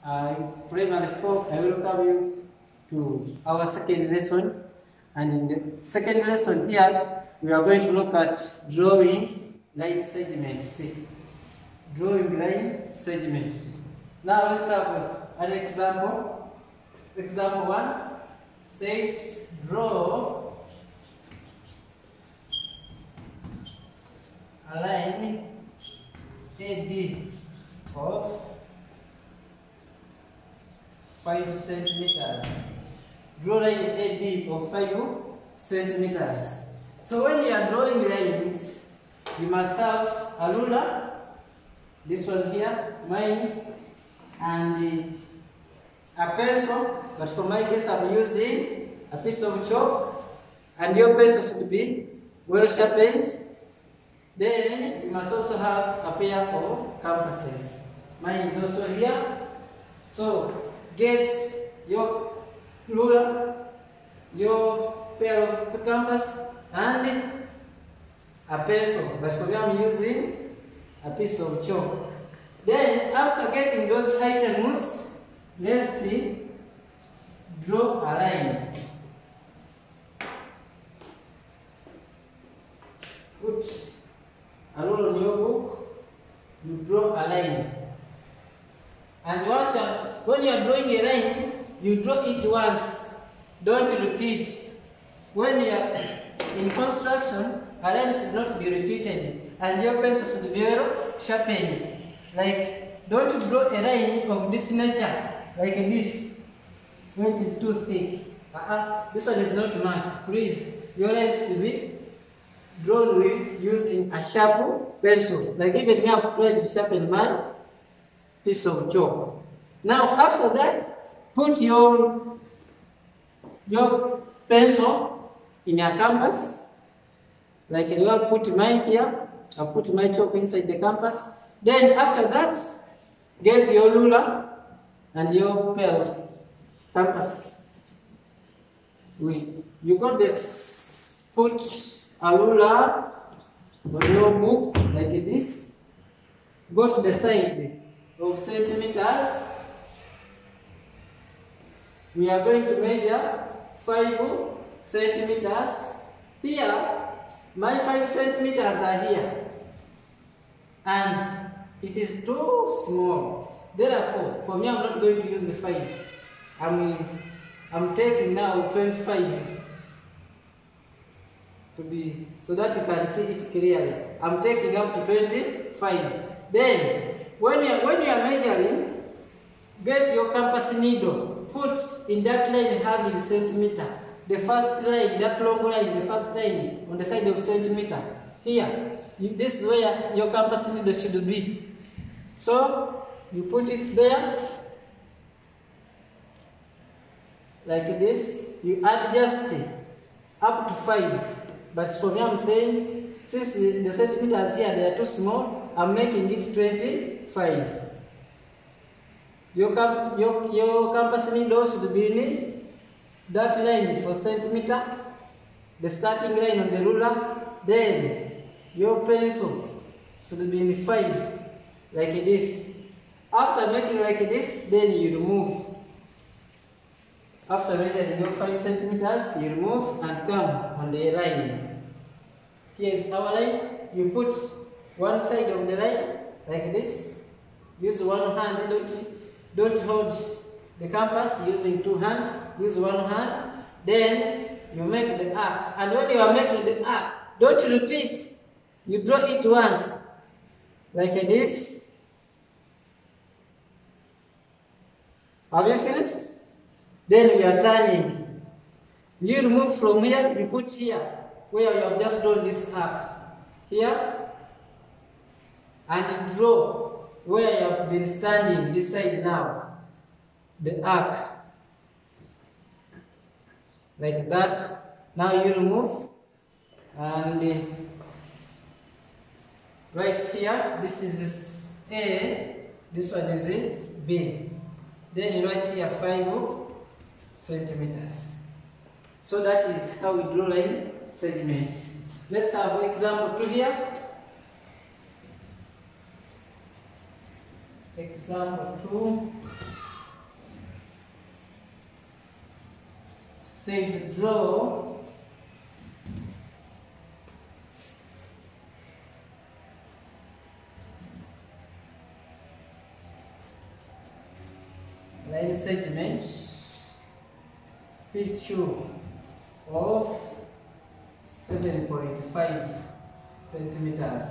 Primary 4, I welcome you to our second lesson. And in the second lesson here, we are going to look at drawing line segments. Drawing line segments. Now let's start with an example. Example 1 says draw a line AB of 5 centimeters. Draw line AB of 5 centimeters. So when you are drawing lines, you must have a ruler, this one here, mine, and a pencil, but for my case I'm using a piece of chalk, and your pencil should be well sharpened. Then you must also have a pair of compasses. Mine is also here. So get your ruler, your pair of compass, and a pencil, but for me I'm using a piece of chalk. Then after getting those items, let's see, draw a line. Put a rule on your book, you draw a line. And when you are drawing a line, you draw it once, don't repeat. When you are in construction, a line should not be repeated, and your pencil should be well sharpened. Like, don't draw a line of this nature, like this, when it is too thick. This one is not marked. Please, your line should be drawn with using a sharp pencil. Like even me, I've tried to sharpen my piece of chalk. Now after that, put your pencil in your canvas. Like you will put mine here. I'll put my chalk inside the canvas. Then after that, get your ruler and your pair of compasses. You got this, put a ruler on your book like this. Go to the side of centimeters. We are going to measure 5 centimeters. Here, my 5 centimeters are here, and it is too small. Therefore, for me, I'm not going to use the 5. I'm taking now 25 to be, so that you can see it clearly. I'm taking up to 25. Then, when you are measuring, get your compass needle, put in that line having centimeter. The first line, that long line, the first line on the side of centimeter. Here, this is where your compass needle should be. So, you put it there, like this. You adjust it up to 5. But for me, I'm saying, since the centimeters here, they are too small, I'm making it 25. Your compass needle should be in that line for centimeter, the starting line on the ruler. Then your pencil should be in 5, like this. After making like this, then you remove. After measuring your 5 centimeters, you remove and come on the line. Here is our line. You put one side of the line like this. Use one hand. Don't hold the compass using 2 hands. Use one hand. Then you make the arc. And when you are making the arc, don't repeat. You draw it once, like this. Have you finished? Then we are turning. You remove from here, you put here, where you have just drawn this arc. Here. And draw where you have been standing, this side now. The arc. Like that. Now you remove. And right here, this is A. This one is B. Then you write here 5 centimeters. So that is how we draw line segments. Let's have example 2 here. Example 2. says draw line segment PQ of 7.5 centimeters.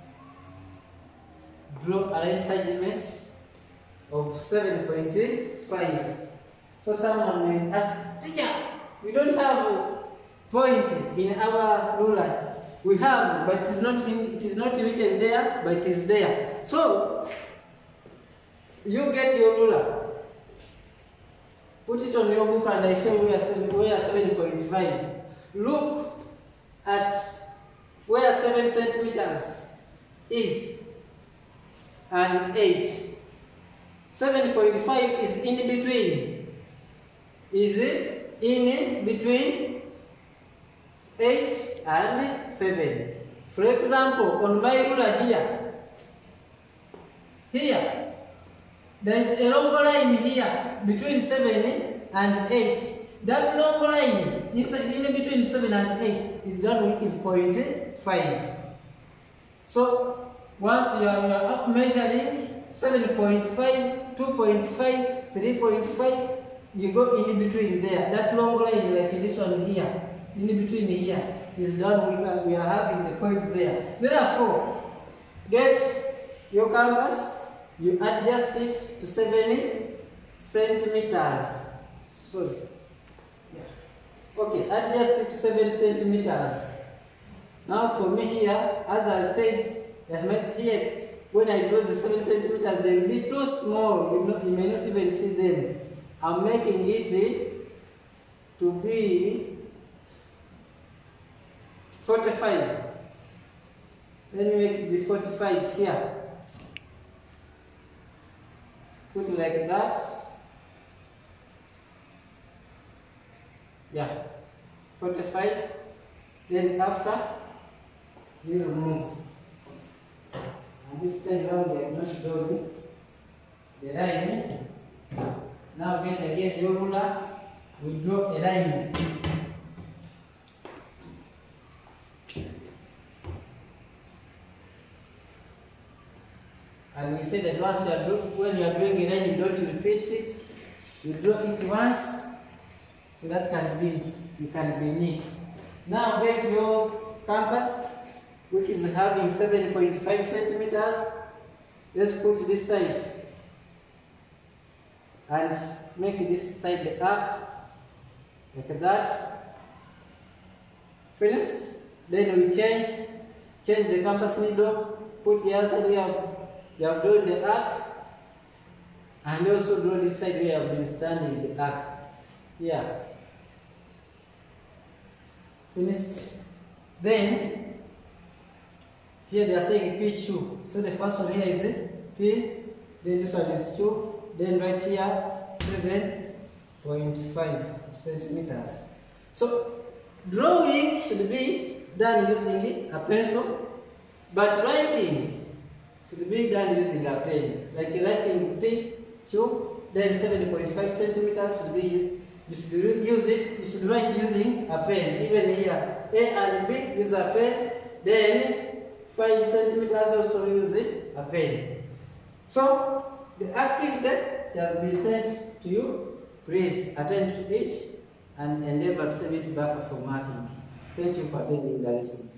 Draw a line segment of 7.5. So someone may ask, teacher, we don't have a point in our ruler. We have, but it is not written there, but it is there. So you get your ruler, put it on your book, and I show you where 7.5. Look at where 7 centimeters is and 8. 7.5 is in between. Is in between 8 and 7. For example, on my ruler here, there is a long line here between 7 and 8. That long line in between 7 and 8 is done with is 0.5. So once you are measuring 7.5, 2.5, 3.5, you go in between there. That long line, like this one here, in between here, is done with, we are having the point there. Therefore, get your compass, you adjust it to 7 centimeters. Sorry. Yeah. Okay, adjust it to 7 centimeters. Now for me here, as I said, that here, when I draw the 7 centimeters, they will be too small. You may not even see them. I'm making it to be 45. Let me make it be 45 here. Put it like that. Yeah, 45. Then after, you remove. And this time around, we have not drawn the line. Now get again your ruler, we draw a line. And we say that once when you are doing a line, you don't repeat it. You draw it once, so that you can be neat. Now get your compass, which is having 7.5 centimeters. Let's put this side and make this side the arc like that. Finished. Then we change the compass needle, put the other side where you have drawn the arc, and also draw this side where you have been standing the arc. Yeah. Finished. Then here they are saying P2. So the first one here is it P, then this one is 2. Then right here, 7.5 centimeters. So drawing should be done using a pencil, but writing should be done using a pen. Like writing P2, then 7.5 centimeters should be you should write using a pen. Even here, A and B use a pen, then 5 centimeters also use a pen. So the activity has been sent to you. Please attend to it and endeavor to send it back for marking. Thank you for attending the lesson.